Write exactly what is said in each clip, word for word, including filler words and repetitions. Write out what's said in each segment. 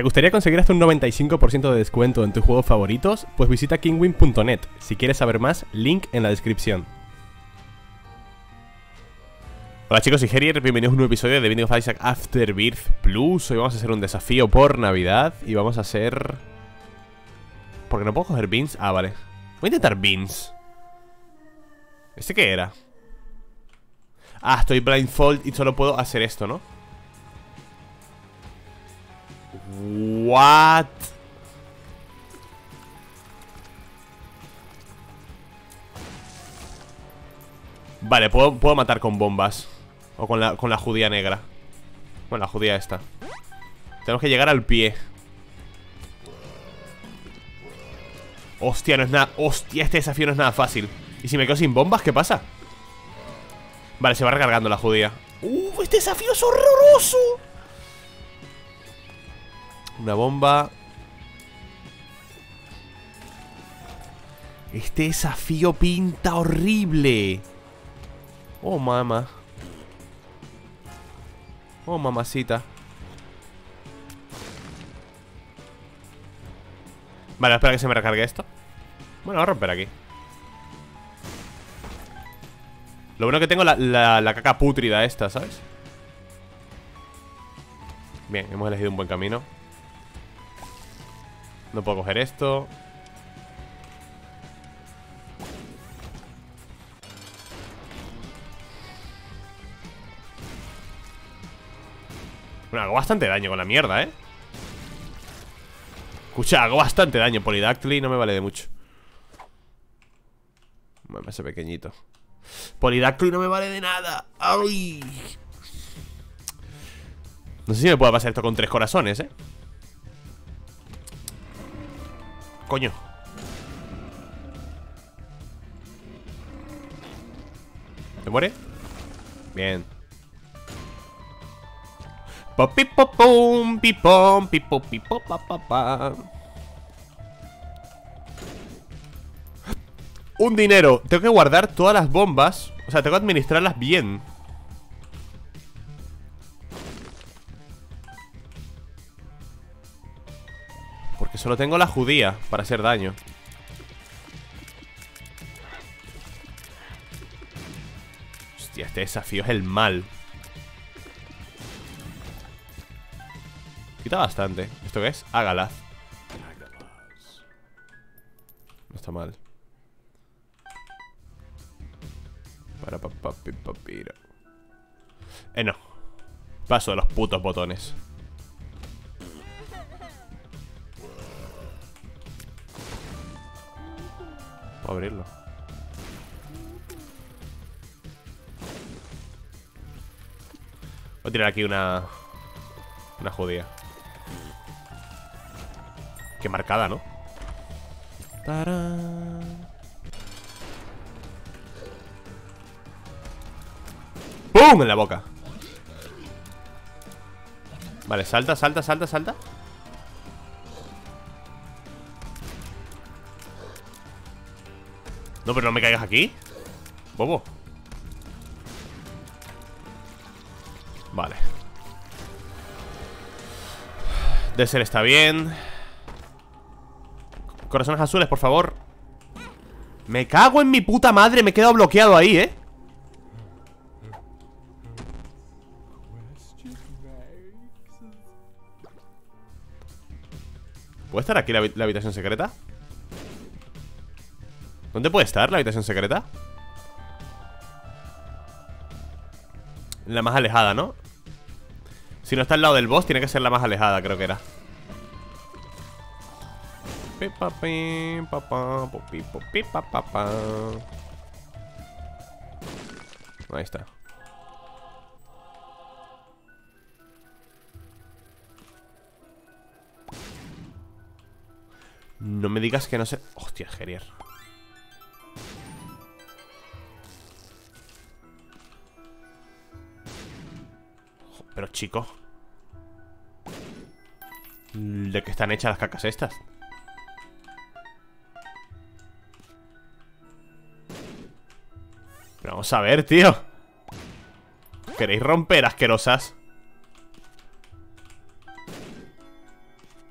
gustaría conseguir hasta un noventa y cinco por ciento de descuento en tus juegos favoritos? Pues visita kinwin punto net. Si quieres saber más, link en la descripción. Hola chicos, soy Herier, bienvenidos a un nuevo episodio de Binding of Isaac Afterbirth Plus. Hoy vamos a hacer un desafío por Navidad y vamos a hacer... ¿Por qué no puedo coger beans? Ah, vale. Voy a intentar beans. ¿Este qué era? Ah, estoy blindfold y solo puedo hacer esto, ¿no? What? Vale, puedo, puedo matar con bombas. O con la, con la judía negra. Bueno, la judía esta. Tenemos que llegar al pie. Hostia, no es nada... Hostia, este desafío no es nada fácil. ¿Y si me quedo sin bombas? ¿Qué pasa? Vale, se va recargando la judía. ¡Uh! Este desafío es horroroso. Una bomba. Este desafío pinta horrible. Oh, mamá. Oh, mamacita. Vale, espera que se me recargue esto. Bueno, voy a romper aquí. Lo bueno que tengo la, la, la caca pútrida esta, ¿sabes? Bien, hemos elegido un buen camino. No puedo coger esto. Bueno, hago bastante daño con la mierda, ¿eh? Escucha, hago bastante daño. Polydactyly no me vale de mucho. Bueno, ese pequeñito. Polydactyly no me vale de nada. ¡Ay! No sé si me puede pasar esto con tres corazones, ¿eh? Coño. ¿Me muere? Bien. Popi popum, pipom, pipo, pipo, pa, pa, pa. Un dinero. Tengo que guardar todas las bombas. O sea, tengo que administrarlas bien. Porque solo tengo la judía para hacer daño. Hostia, este desafío es el mal. Quita bastante. ¿Esto qué es? Agalaz. No está mal. Para pa, pa, pi, pa, pira. Eh, no. Paso de los putos botones. Puedo abrirlo. Voy a tirar aquí una... Una judía. Qué marcada, ¿no? ¡Tarán! ¡Pum! En la boca. Vale, salta, salta, salta, salta. No, pero no me caigas aquí, bobo. Vale. Desert está bien. Corazones azules, por favor. Me cago en mi puta madre. Me he quedado bloqueado ahí, ¿eh? ¿Puede estar aquí la, la habitación secreta? ¿Dónde puede estar la habitación secreta? La más alejada, ¿no? Si no está al lado del boss, tiene que ser la más alejada, creo que era. Ahí está. No me digas que no sé... Hostia, Herier. Pero chico, ¿de qué están hechas las cacas estas? Pero vamos a ver, tío. ¿Queréis romper, asquerosas?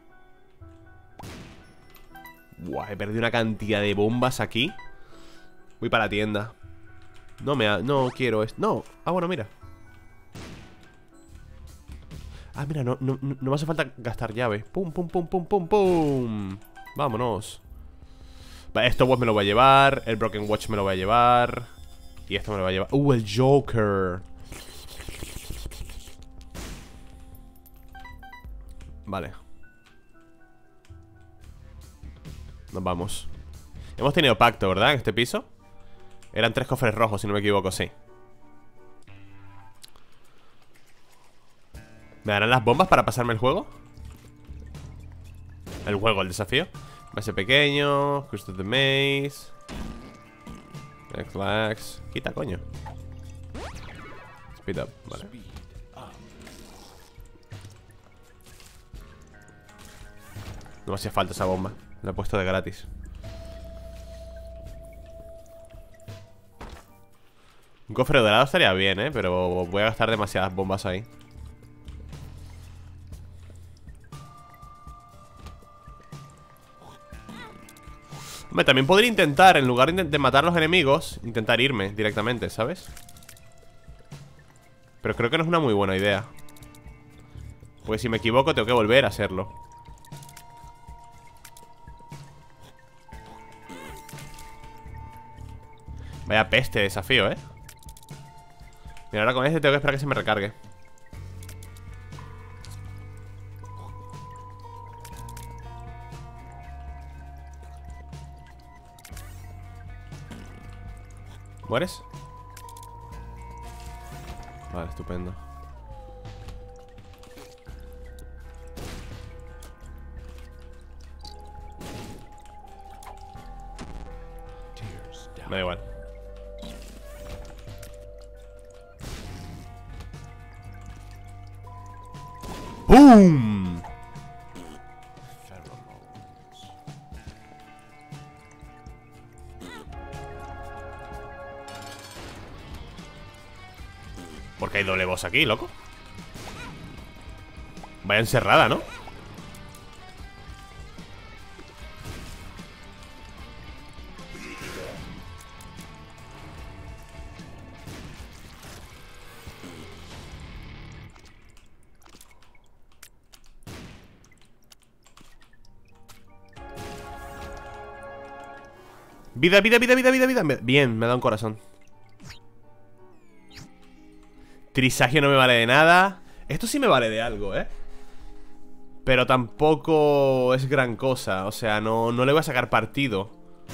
He perdido una cantidad de bombas aquí. Voy para la tienda. No me ha... No quiero esto. No. Ah, bueno, mira. Ah, mira, no, no, no me hace falta gastar llave. Pum, pum, pum, pum, pum, pum. Vámonos. Vale, esto pues me lo voy a llevar. El Broken Watch me lo voy a llevar. Y esto me lo voy a llevar. Uh, el Joker. Vale. Nos vamos. Hemos tenido pacto, ¿verdad? En este piso. Eran tres cofres rojos, si no me equivoco, sí. ¿Me darán las bombas para pasarme el juego? El juego, el desafío. Base pequeño. Curse to the Maze. X-Lax. Quita, coño. Speed up, vale. No me hacía falta esa bomba. La he puesto de gratis. Un cofre dorado estaría bien, ¿eh? Pero voy a gastar demasiadas bombas ahí. Hombre, también podría intentar, en lugar de matar a los enemigos, intentar irme directamente, ¿sabes? Pero creo que no es una muy buena idea. Porque si me equivoco tengo que volver a hacerlo. Vaya peste de desafío, ¿eh? Mira, ahora con este tengo que esperar que se me recargue. ¿Mueres? Vale, estupendo. Me da igual. ¡Bum! ¿Por qué hay doble boss aquí, loco? Vaya encerrada, ¿no? Vida, vida, vida, vida, vida, vida. Bien, me da un corazón. Trisagio no me vale de nada. Esto sí me vale de algo, ¿eh? Pero tampoco es gran cosa. O sea, no, no le voy a sacar partido.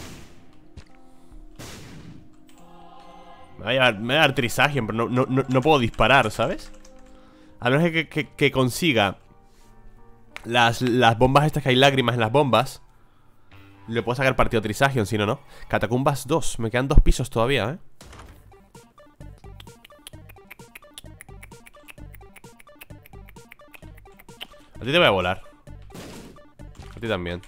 Me va a, llevar, me va a dar Trisagio, pero no, no, no, no puedo disparar, ¿sabes? A menos que, que, que consiga las, las bombas estas, que hay lágrimas en las bombas. Le puedo sacar partido a Trisagion, si no, no. Catacumbas dos, me quedan dos pisos todavía, ¿eh? A ti te voy a volar. A ti también.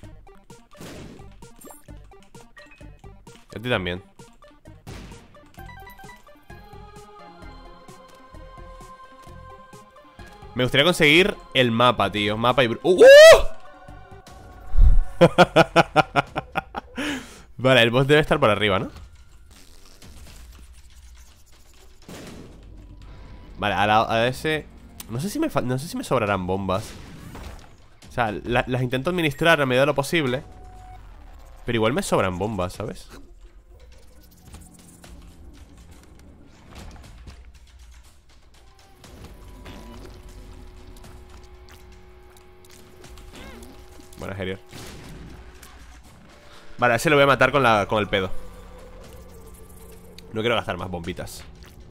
A ti también. Me gustaría conseguir el mapa, tío. Mapa y... ¡Uh! Vale, el boss debe estar por arriba, ¿no? Vale, a, la, a ese... No sé si me, no sé si me sobrarán bombas. O sea, la, las intento administrar a medida de lo posible. Pero igual me sobran bombas, ¿sabes? Buena, Herier. Vale, a ese lo voy a matar con, la, con el pedo. No quiero gastar más bombitas.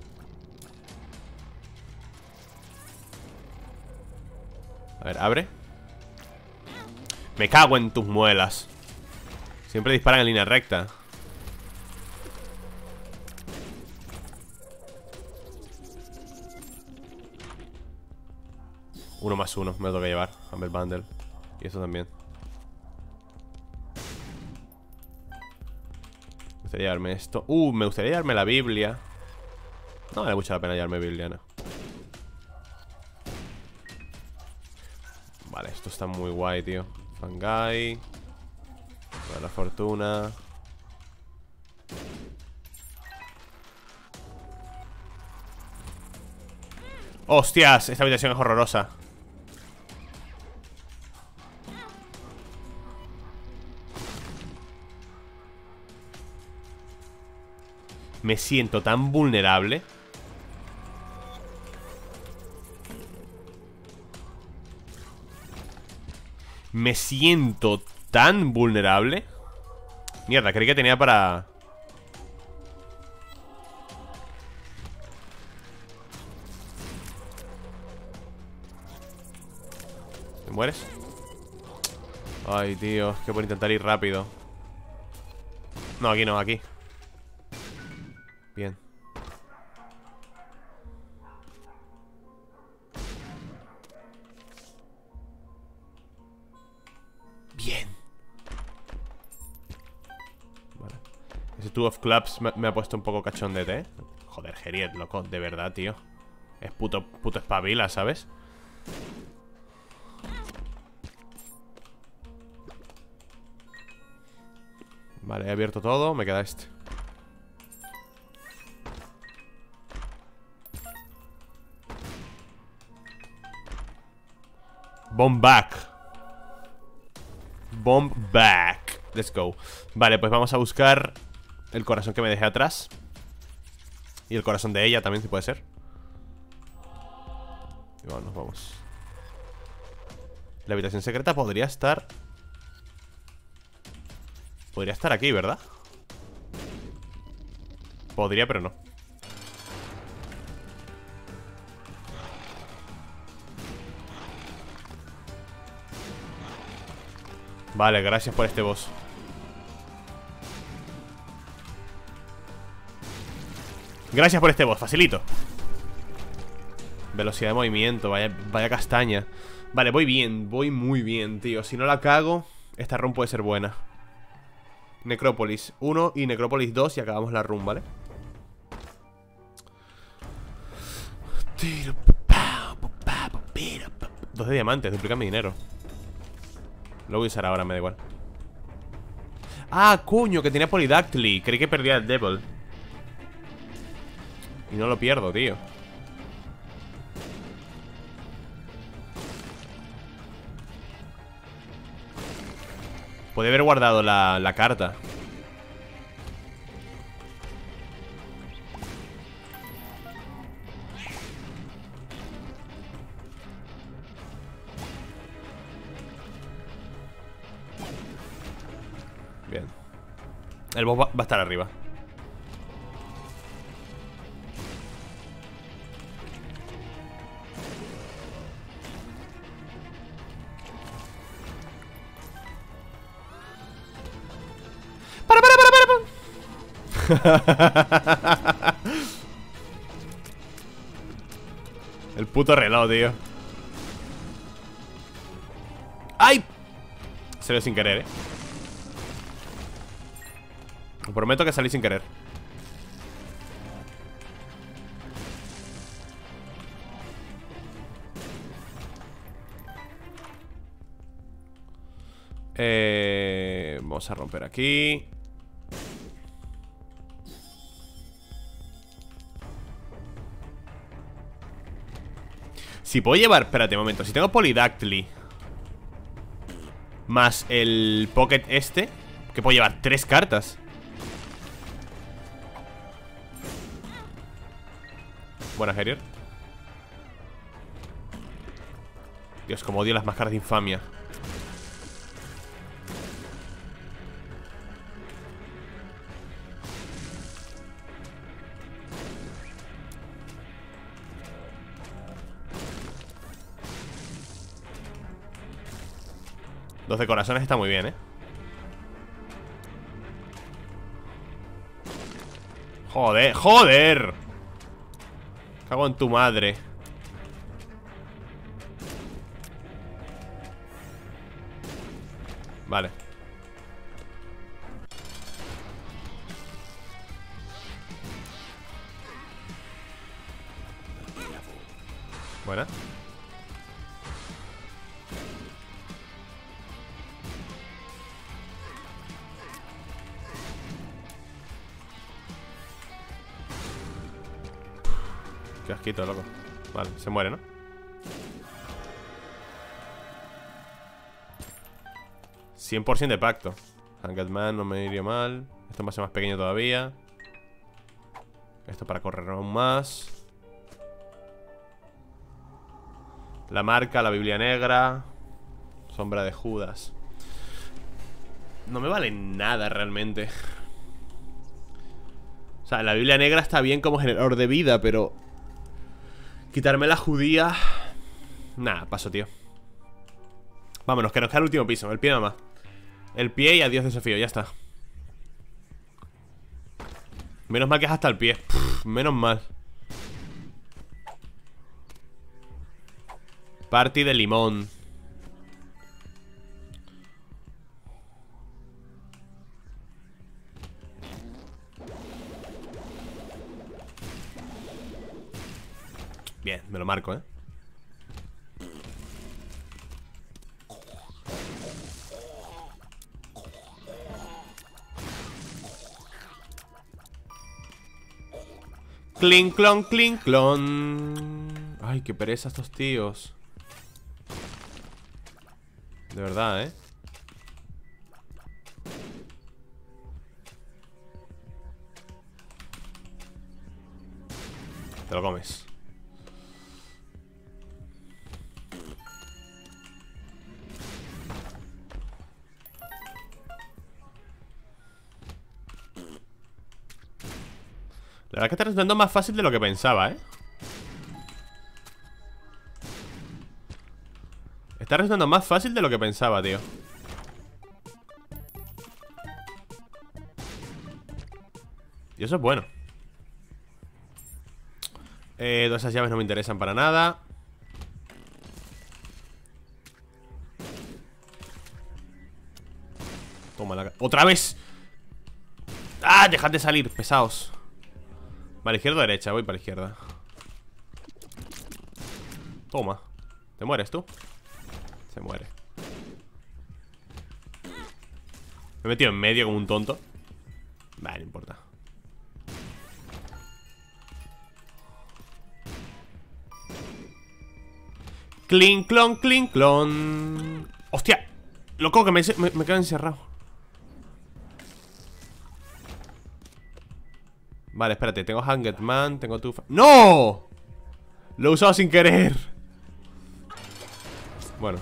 A ver, abre. Me cago en tus muelas. Siempre disparan en línea recta. Uno más uno, me lo tengo que llevar. Humble Bundle. Y eso también. Me gustaría llevarme esto. Uh, me gustaría llevarme la Biblia. No vale mucho la pena llevarme Biblia, no. Vale, esto está muy guay, tío. Fangai. Vale, la fortuna. ¡Hostias! Esta habitación es horrorosa. Me siento tan vulnerable. Me siento tan vulnerable. Mierda, creí que tenía para... ¿Te mueres? Ay, tío, es que por intentar ir rápido. No, aquí no, aquí. Bien. Bien. Vale. Ese Two of Clubs me, me ha puesto un poco cachondete, ¿eh? Joder, Geriet, loco, de verdad, tío. Es puto, puto espabila, ¿sabes? Vale, he abierto todo, me queda este. Bomb back. Bomb back. Let's go. Vale, pues vamos a buscar el corazón que me dejé atrás. Y el corazón de ella también, si puede ser. Y bueno, nos vamos. La habitación secreta podría estar... Podría estar aquí, ¿verdad? Podría, pero no. Vale, gracias por este boss. Gracias por este boss, facilito. Velocidad de movimiento, vaya, vaya castaña. Vale, voy bien, voy muy bien, tío. Si no la cago, esta run puede ser buena. Necrópolis uno y Necrópolis dos y acabamos la run, ¿vale? Dos de diamantes, duplican mi dinero. Lo voy a usar ahora, me da igual. Ah, coño, que tenía Polydactyly. Creí que perdía el Devil. Y no lo pierdo, tío. Podría haber guardado la, la carta. Bien. El boss va, va a estar arriba. ¡Para, para, para, para! El puto reloj, tío. ¡Ay! Se ve sin querer, eh. Os prometo que salí sin querer. Eh, vamos a romper aquí. Si puedo llevar... Espérate un momento. Si tengo Polydactyly más el Pocket este, que puedo llevar tres cartas. Buena, Harrier. Dios, como odio las máscaras de infamia. Dos de corazones está muy bien, ¿eh? Joder, joder. Cago en tu madre. Vale. Buena. Qué asquito, loco. Vale, se muere, ¿no? cien por ciento de pacto. Hanged Man no me iría mal. Esto va a ser más pequeño todavía. Esto para correr aún más. La marca, la Biblia negra. Sombra de Judas. No me vale nada realmente. O sea, la Biblia negra está bien como generador de vida, pero quitarme la judía. Nah, paso, tío. Vámonos, que nos queda el último piso. El pie nada más. El pie y adiós desafío, ya está. Menos mal que es hasta el pie. Pff, menos mal. Party de limón. Bien, me lo marco, ¿eh? Clink, clon, clink, clon. Ay, qué pereza estos tíos. De verdad, ¿eh? Te lo comes. La verdad que está resultando más fácil de lo que pensaba, ¿eh? Está resultando más fácil de lo que pensaba, tío. Y eso es bueno. Eh, todas esas llaves no me interesan para nada. Toma la... ¡Otra vez! ¡Ah! Dejad de salir, pesados. Vale, izquierda o derecha, voy para la izquierda. Toma. ¿Te mueres tú? Se muere. Me he metido en medio como un tonto. Vale, no importa. Clink, clon, clink, clon. ¡Hostia! Loco, que me, me, me quedo encerrado. Vale, espérate, tengo Hanged Man, tengo Tufa. ¡No! Lo he usado sin querer. Bueno.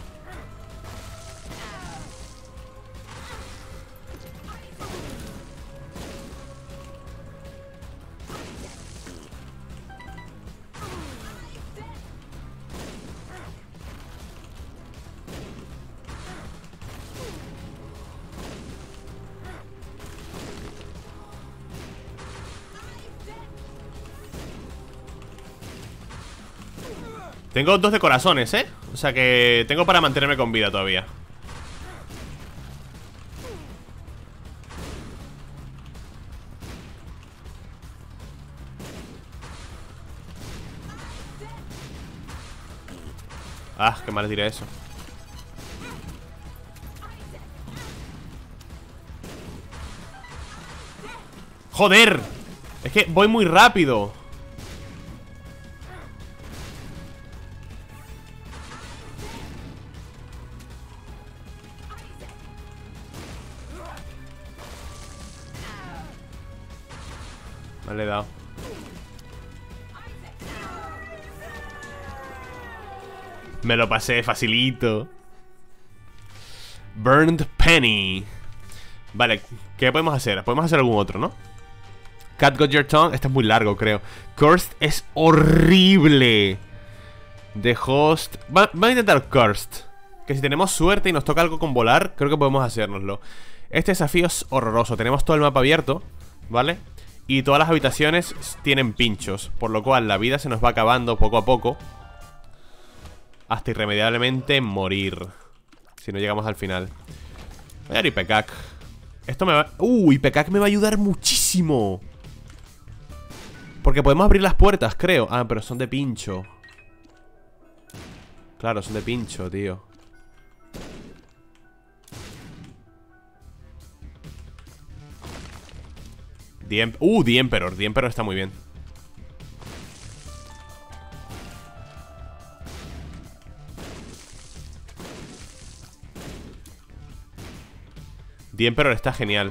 Tengo dos de corazones, ¿eh? O sea que tengo para mantenerme con vida todavía. Ah, qué mal tiré eso. ¡Joder! Es que voy muy rápido. Le he dado. Me lo pasé facilito. Burned Penny. Vale, ¿qué podemos hacer? Podemos hacer algún otro, ¿no? Cat Got Your Tongue. Este es muy largo, creo. Cursed es horrible. The Host. Va, va a intentar Cursed. Que si tenemos suerte y nos toca algo con volar, creo que podemos hacérnoslo. Este desafío es horroroso. Tenemos todo el mapa abierto, ¿vale? Y todas las habitaciones tienen pinchos, por lo cual la vida se nos va acabando poco a poco, hasta irremediablemente morir, si no llegamos al final. Voy a dar Ipecac. Esto me va... Uh, Ipecac me va a ayudar muchísimo, porque podemos abrir las puertas, creo. Ah, pero son de pincho. Claro, son de pincho, tío. The uh, The Emperor. The Emperor está muy bien. The Emperor está genial.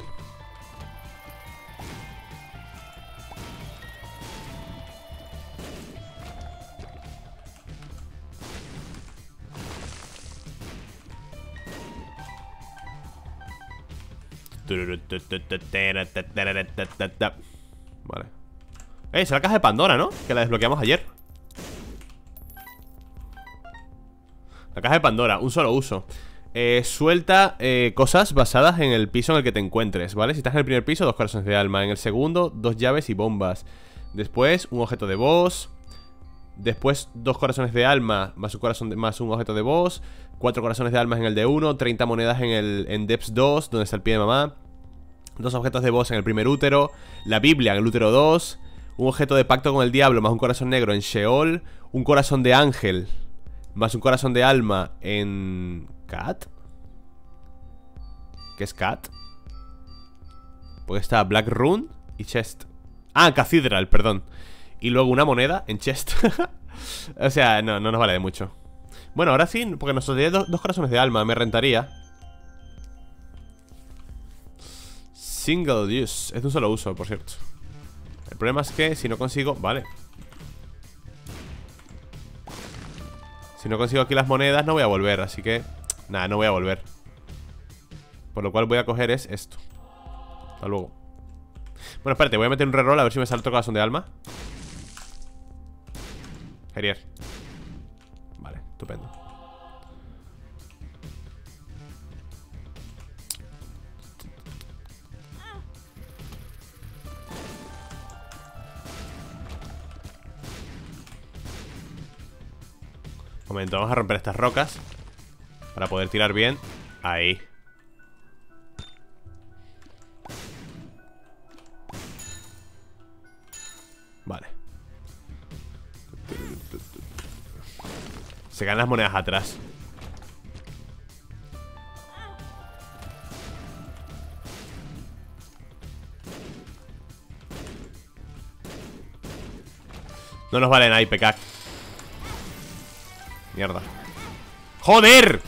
Vale. Eh, es la caja de Pandora, ¿no? Que la desbloqueamos ayer. La caja de Pandora, un solo uso. eh, Suelta eh, cosas basadas en el piso en el que te encuentres, ¿vale? Si estás en el primer piso, dos corazones de alma. En el segundo, dos llaves y bombas. Después, un objeto de boss. Después, dos corazones de alma más un, corazón de, más un objeto de boss. Cuatro corazones de alma en el de uno. Treinta monedas en el en Depths dos, donde está el pie de mamá. Dos objetos de boss en el primer útero. La Biblia en el útero dos. Un objeto de pacto con el diablo más un corazón negro en Sheol. Un corazón de ángel más un corazón de alma en... ¿Cat? ¿Qué es Cat? Porque está Black Rune y Chest. Ah, Cathedral, perdón. Y luego una moneda en Chest. O sea, no, no nos vale de mucho. Bueno, ahora sí, porque nos daría dos, dos corazones de alma. Me rentaría. Single use. Es de un solo uso, por cierto. El problema es que si no consigo... Vale. Si no consigo aquí las monedas no voy a volver, así que... Nada, no voy a volver. Por lo cual voy a coger es esto. Hasta luego. Bueno, espérate, voy a meter un reroll a ver si me sale otro corazón de alma. Gerier. Vale, estupendo. Momento, vamos a romper estas rocas para poder tirar bien. Ahí. Vale. Se ganan las monedas atrás. No nos valen ahí, Pecac. Mierda. ¡Joder!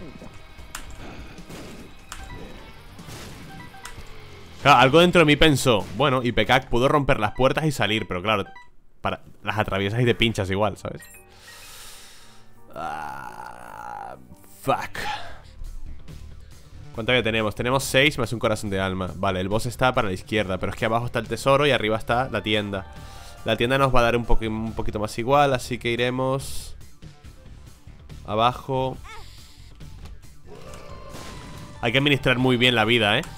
Claro, algo dentro de mí pensó, bueno, y Pecac pudo romper las puertas y salir, pero claro, para, las atraviesas y te pinchas igual, ¿sabes? Ah, fuck. ¿Cuánto ya tenemos? Tenemos seis más un corazón de alma. Vale, el boss está para la izquierda, pero es que abajo está el tesoro y arriba está la tienda. La tienda nos va a dar un, poqu un poquito más igual, así que iremos... Abajo. Hay que administrar muy bien la vida, ¿eh?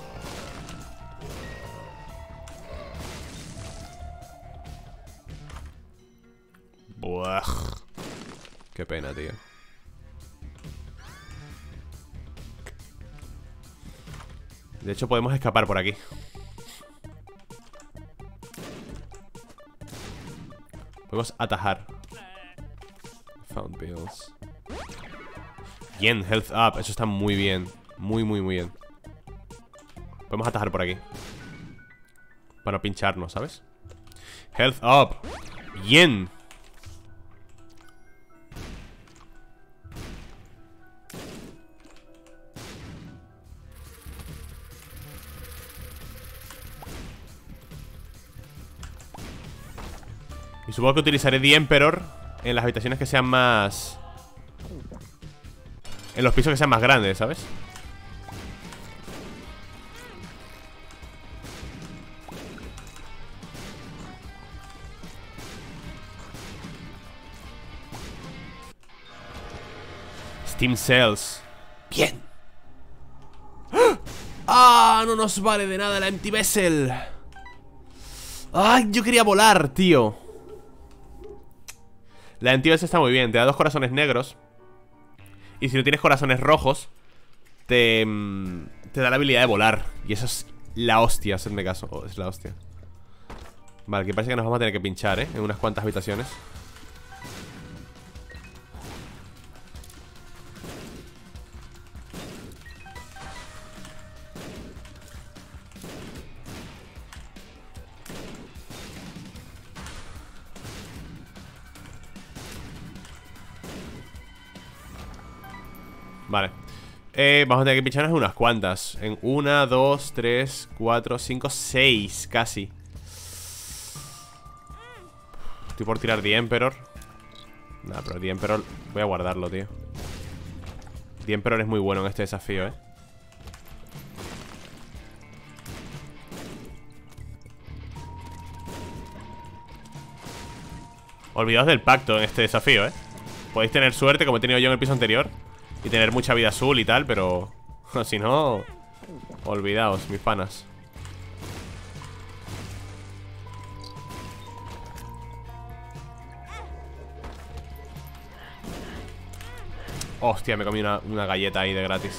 Buah. Qué pena, tío. De hecho, podemos escapar por aquí. Podemos atajar. Found bills. Bien, health up, eso está muy bien. Muy, muy, muy bien. Podemos atajar por aquí para no pincharnos, ¿sabes? Health up. Bien. Y supongo que utilizaré The Emperor en las habitaciones que sean más... En los pisos que sean más grandes, ¿sabes? Steam Cells. Bien. ¡Ah! No nos vale de nada la Empty Vessel. ¡Ay! Yo quería volar, tío. La Empty Vessel está muy bien. Te da dos corazones negros. Y si no tienes corazones rojos, te, te da la habilidad de volar. Y eso es la hostia, hacedme caso. Oh, es la hostia. Vale, que parece que nos vamos a tener que pinchar, ¿eh? En unas cuantas habitaciones. Vale. eh, Vamos a tener que pincharnos unas cuantas. En una, dos, tres, cuatro, cinco, seis, casi. Estoy por tirar The Emperor. Nah, pero The Emperor voy a guardarlo, tío. The Emperor es muy bueno en este desafío, eh. Olvidaos del pacto en este desafío, eh. Podéis tener suerte, como he tenido yo en el piso anterior, y tener mucha vida azul y tal, pero si no, olvidaos, mis panas. Hostia, me comí una, una galleta ahí de gratis.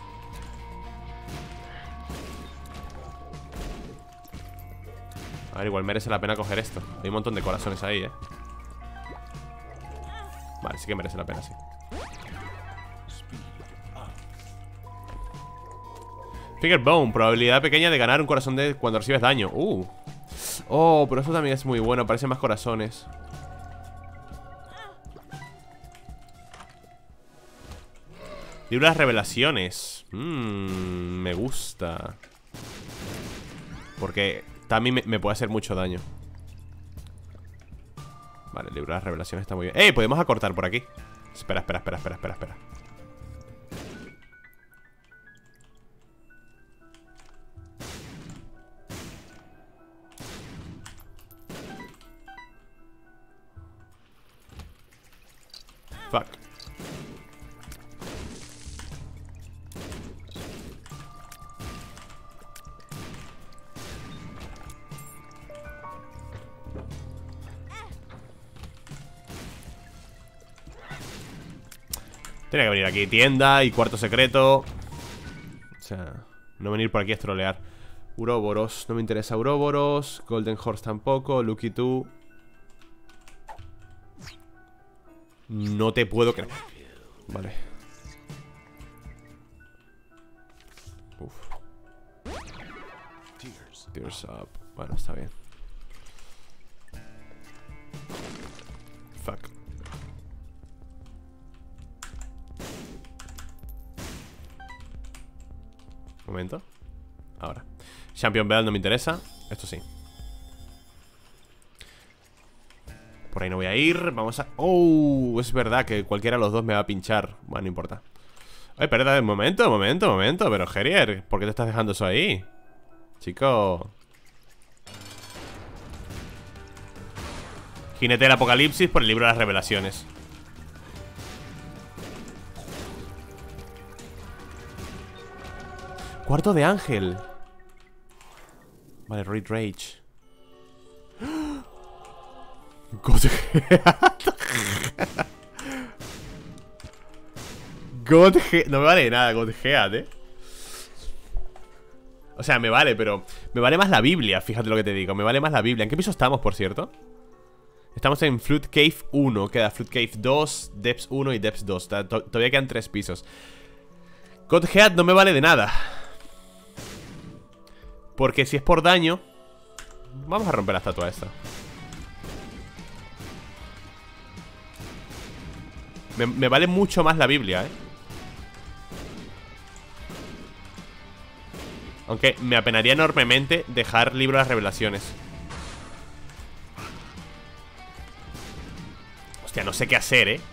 A ver, igual merece la pena coger esto. Hay un montón de corazones ahí, eh. Vale, sí que merece la pena, sí. Figure Bone, probabilidad pequeña de ganar un corazón de cuando recibes daño. Uh. Oh, pero eso también es muy bueno, aparecen más corazones. Libro de las revelaciones. Mmm, me gusta. Porque también me, me puede hacer mucho daño. Vale, el libro de las revelaciones está muy bien. ¡Eh! Podemos acortar por aquí. Espera, espera, espera, espera, espera, espera. Fuck. Tiene que venir aquí tienda y cuarto secreto. O sea, no venir por aquí a trolear. Uroboros, no me interesa Uroboros. Golden Horse tampoco, Lucky two. No te puedo creer. Vale. Uf. Tears up. Bueno, está bien. Fuck. Momento. Ahora. Champion Bell no me interesa. Esto sí. Por ahí no voy a ir. Vamos a... Oh, es verdad que cualquiera de los dos me va a pinchar. Bueno, no importa. Ay, espera, un momento, un momento, un momento. Pero, Gerier, ¿por qué te estás dejando eso ahí? Chico. Jinete del Apocalipsis por el libro de las revelaciones. Cuarto de ángel. Vale, Read Rage. Godhead. Godhead. No me vale nada Godhead, eh. O sea, me vale, pero me vale más la Biblia, fíjate lo que te digo. Me vale más la Biblia. ¿En qué piso estamos, por cierto? Estamos en Flood Cave uno. Queda Flood Cave dos, Depths uno y Depths dos. Todavía quedan tres pisos. Godhead no me vale de nada. Porque si es por daño, vamos a romper la estatua esta. Me, me vale mucho más la Biblia, eh. Aunque me apenaría enormemente dejar libro de las revelaciones. Hostia, no sé qué hacer, eh.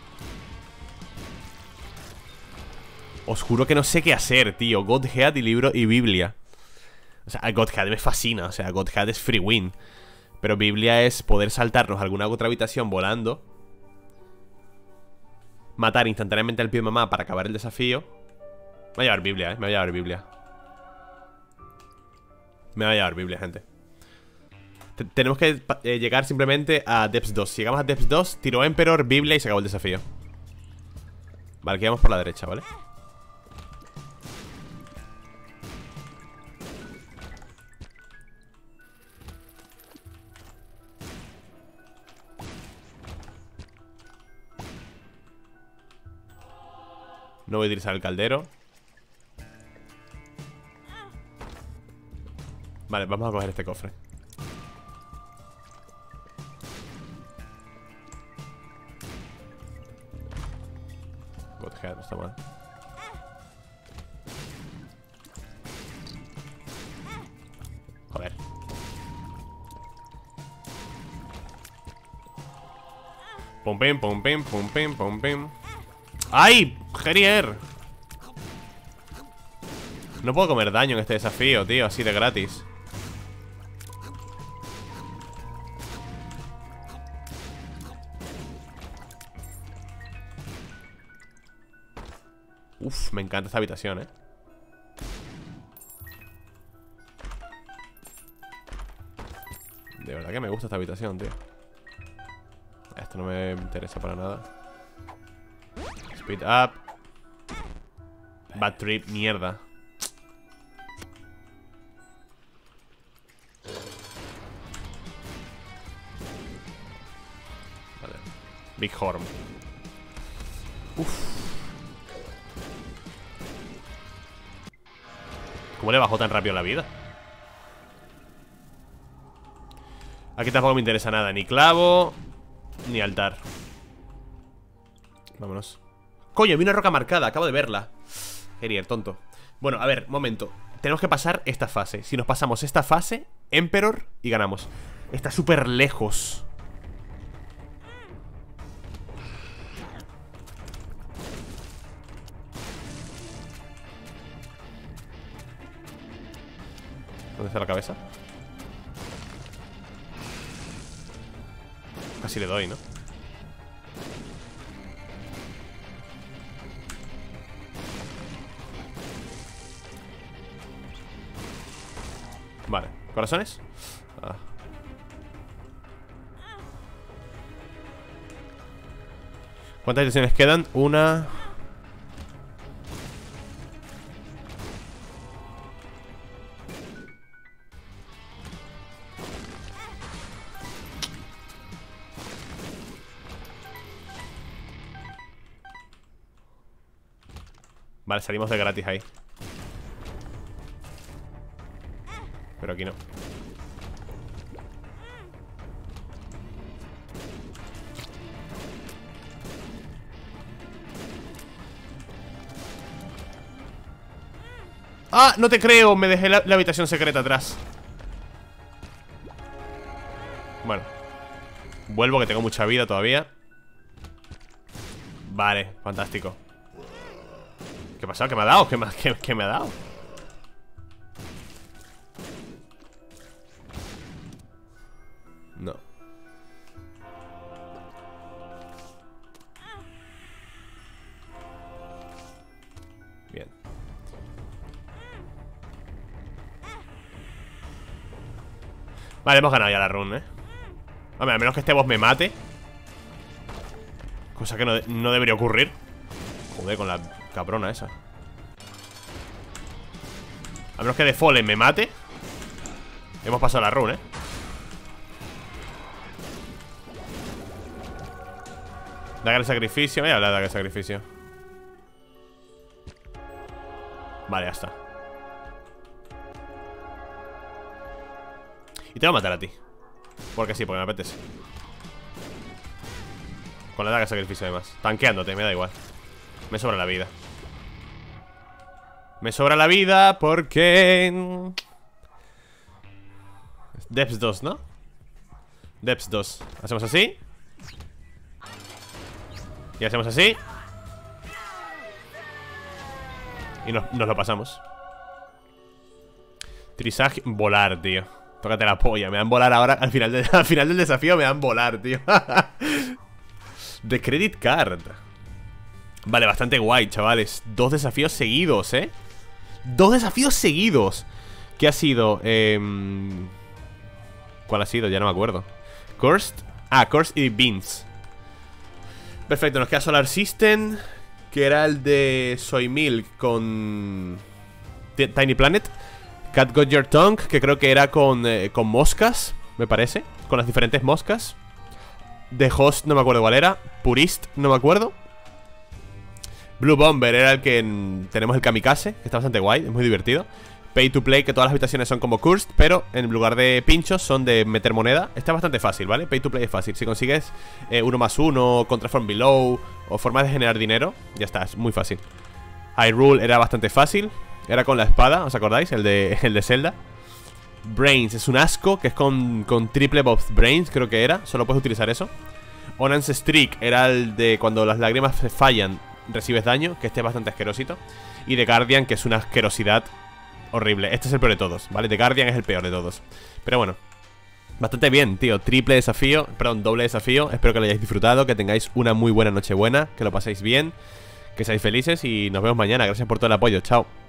Os juro que no sé qué hacer, tío. Godhead y libro y Biblia. O sea, Godhead me fascina. O sea, Godhead es free win. Pero Biblia es poder saltarnos a alguna otra habitación volando, matar instantáneamente al pie de mamá para acabar el desafío. Me voy a llevar Biblia, eh. Me voy a llevar Biblia. Me voy a llevar Biblia, gente. T Tenemos que eh, llegar simplemente a Depths dos. Si llegamos a Depths dos, tiro Emperor, Biblia y se acabó el desafío. Vale, que vamos por la derecha, ¿vale? No voy a utilizar el caldero. Vale, vamos a coger este cofre. Godhead, no está mal. Pum, pim, pum, pim, pum, pim, pum, pim. ¡Ay! ¡Gerier! No puedo comer daño en este desafío, tío, así de gratis. Uf, me encanta esta habitación, eh. De verdad que me gusta esta habitación, tío. Esto no me interesa para nada. Speed up. Bad trip, mierda. Vale. Big Horn. Uf. ¿Cómo le bajó tan rápido la vida? Aquí tampoco me interesa nada. Ni clavo, ni altar. Vámonos. Coño, vi una roca marcada, acabo de verla. Gerier, tonto. Bueno, a ver, momento. Tenemos que pasar esta fase. Si nos pasamos esta fase, Emperor, y ganamos. Está súper lejos. ¿Dónde está la cabeza? Casi le doy, ¿no? Vale, ¿corazones? Ah. ¿Cuántas habitaciones quedan? Una... Vale, salimos de gratis ahí. Pero aquí no. ¡Ah! No te creo, me dejé la, la habitación secreta atrás. Bueno, vuelvo que tengo mucha vida todavía. Vale, fantástico. ¿Qué ha pasado? ¿Qué me ha dado? ¿Qué me, qué, qué me ha dado? No. Bien. Vale, hemos ganado ya la run, eh. Hombre, a menos que este boss me mate. Cosa que no, no debería ocurrir. Joder, con la cabrona esa. A menos que de Fallen me mate. Hemos pasado la run, eh. Daga el sacrificio. Voy a hablar de daga el sacrificio. Vale, ya está. Y te voy a matar a ti. Porque sí, porque me apetece. Con la daga de sacrificio además. Tanqueándote, me da igual. Me sobra la vida. Me sobra la vida porque... Depths dos, ¿no? Depths dos. Hacemos así. Y hacemos así. Y nos, nos lo pasamos. Trisage, volar, tío. Tócate la polla, me dan volar ahora. Al final, de, al final del desafío me dan volar, tío. The Credit Card. Vale, bastante guay, chavales. Dos desafíos seguidos, ¿eh? Dos desafíos seguidos. ¿Qué ha sido? Eh... ¿Cuál ha sido? Ya no me acuerdo. Cursed. Ah, Cursed y Beans. Perfecto, nos queda Solar System, que era el de Soy Milk con Tiny Planet. Cat Got Your Tongue, que creo que era con, eh, con moscas, me parece. Con las diferentes moscas. The Host, no me acuerdo cuál era. Purist, no me acuerdo. Blue Bomber era el que en, tenemos el Kamikaze, que está bastante guay, es muy divertido. Pay to Play, que todas las habitaciones son como Cursed, pero en lugar de pinchos son de meter moneda. Está bastante fácil, ¿vale? Pay to Play es fácil. Si consigues eh, uno más uno, Contra from Below o formas de generar dinero, ya está, es muy fácil. Hyrule era bastante fácil. Era con la espada, ¿os acordáis? El de, el de Zelda. Brains es un asco, que es con, con triple both brains, creo que era. Solo puedes utilizar eso. Onance Streak era el de cuando las lágrimas se fallan, recibes daño, que este es bastante asquerosito. Y The Guardian, que es una asquerosidad horrible. Este es el peor de todos, ¿vale? The Guardian es el peor de todos. Pero bueno, bastante bien, tío. Triple desafío, perdón, doble desafío. Espero que lo hayáis disfrutado, que tengáis una muy buena noche buena, que lo paséis bien, que seáis felices y nos vemos mañana. Gracias por todo el apoyo, chao.